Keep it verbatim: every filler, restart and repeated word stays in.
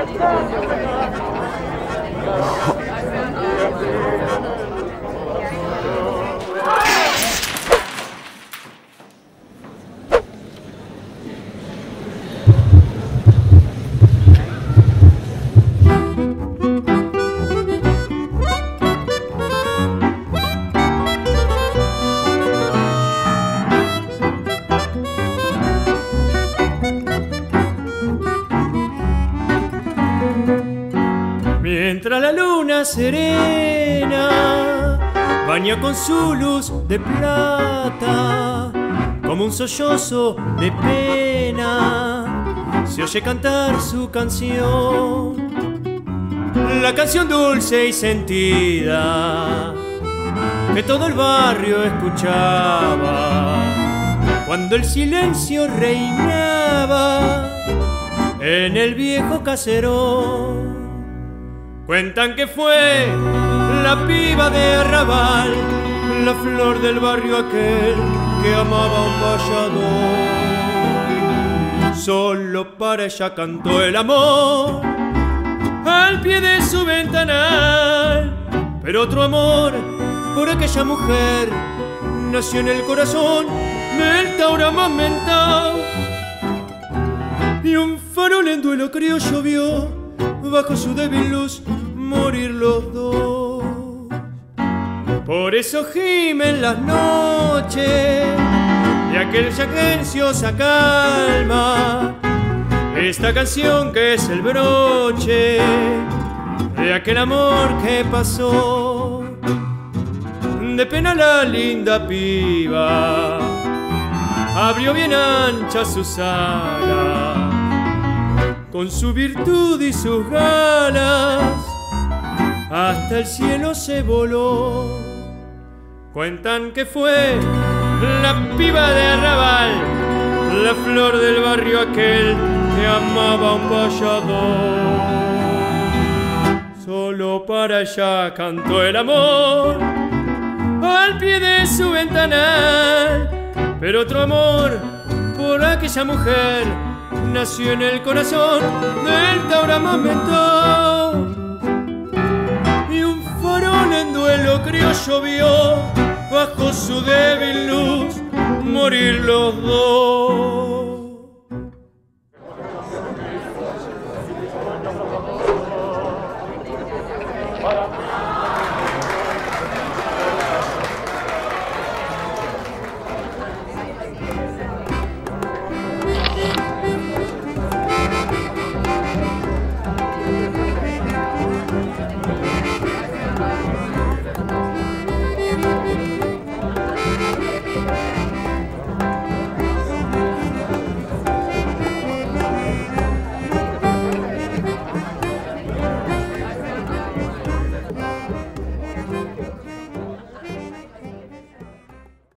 Mientras la luna serena baña con su luz de plata, como un sollozo de pena, se oye cantar su canción. La canción dulce y sentida que todo el barrio escuchaba cuando el silencio reinaba en el viejo caserón. Cuentan que fue la piba de Arrabal, la flor del barrio aquel que amaba a un payador. Solo para ella cantó el amor al pie de su ventanal, pero otro amor por aquella mujer nació en el corazón del Taurama mentao. Y un farol en duelo criollo vio bajo su débil luz morir los dos. Por eso gimen las noches de aquella ansiosa calma esta canción que es el broche de aquel amor que pasó. De pena la linda piba abrió bien ancha sus alas, con su virtud y sus galas hasta el cielo se voló. Cuentan que fue la piba de Arrabal, la flor del barrio aquel que amaba a un payador. Solo para ella cantó el amor al pie de su ventanal, pero otro amor por aquella mujer nació en el corazón del Taurama mentao. Y un farol en duelo criollo vio bajo su débil luz morir los dos.